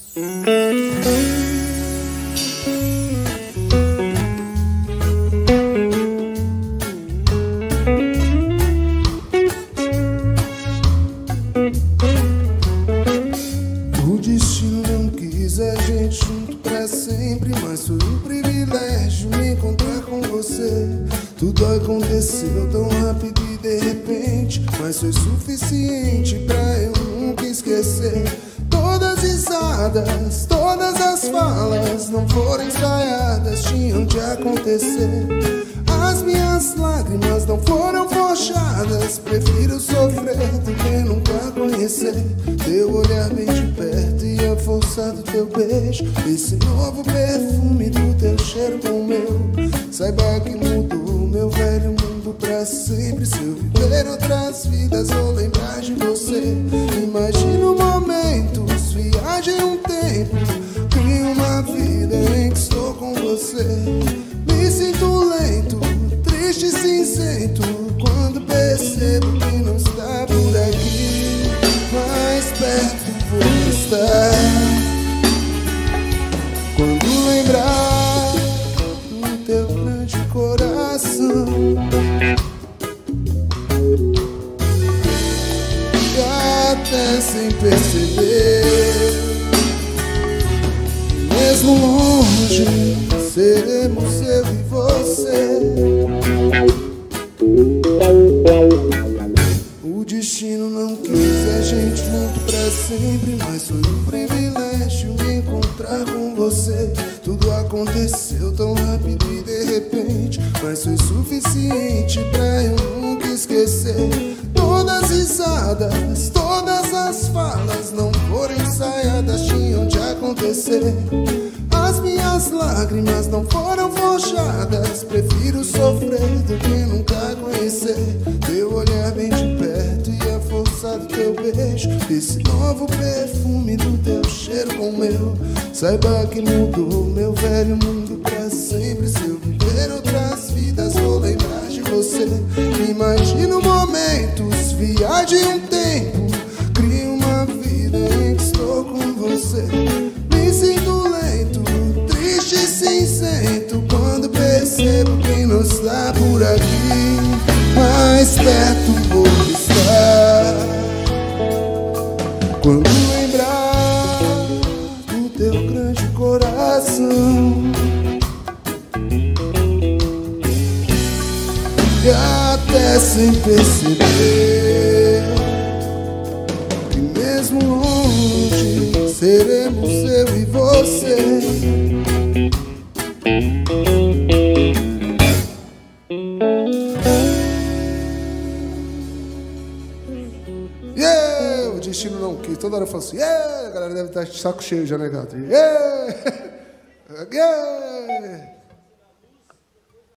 O destino não quis a gente junto pra sempre, mas foi um privilégio me encontrar com você. Tudo aconteceu tão rápido e de repente, mas foi suficiente pra eu nunca esquecer. Todas as risadas, todas as falas não foram ensaiadas, tinham de acontecer. As minhas lágrimas não foram forçadas, prefiro sofrer do que nunca conhecer. Teu olhar bem de perto e a força do teu beijo, esse novo perfume do teu cheiro com o meu. Saiba que mudou meu velho mundo pra sempre. Se eu viver outras vidas vou lembrar de você. Imagino momentos, viagem um tempo, crio uma vida em que estou com você. Me sinto lento, triste e cinzento quando percebo que não está por aqui. Mais perto vou estar quando lembrar do teu grande coração. E até sem perceber, mesmo longe, seremos eu e você. O destino não quis a gente junto pra sempre, mas foi um privilégio me encontrar com você. Tudo aconteceu tão rápido e de repente, mas foi suficiente pra eu nunca esquecer. Todas as risadas, todas as falas não foram ensaiadas, tinham de acontecer. As minhas lágrimas não foram forçadas, prefiro sofrer do que nunca conhecer. Teu olhar bem de perto e a força do teu beijo, esse novo perfume do teu cheiro com o meu. Saiba que mudou meu velho mundo pra sempre. Se eu viver outras vidas vou lembrar de você. Imagino momentos, viagem um tempo, crio uma vida em que estou com você. Me sinto lento, triste e cinzento quando percebo que não está por aqui. Mais perto vou estar quando lembrar do teu grande coração. E até sem perceber que mesmo longe seremos eu e você. Yeah! O destino não quis. Toda hora eu falo assim, yeah! A galera deve estar de saco cheio já, né, Gatri? Yeah! Yeah!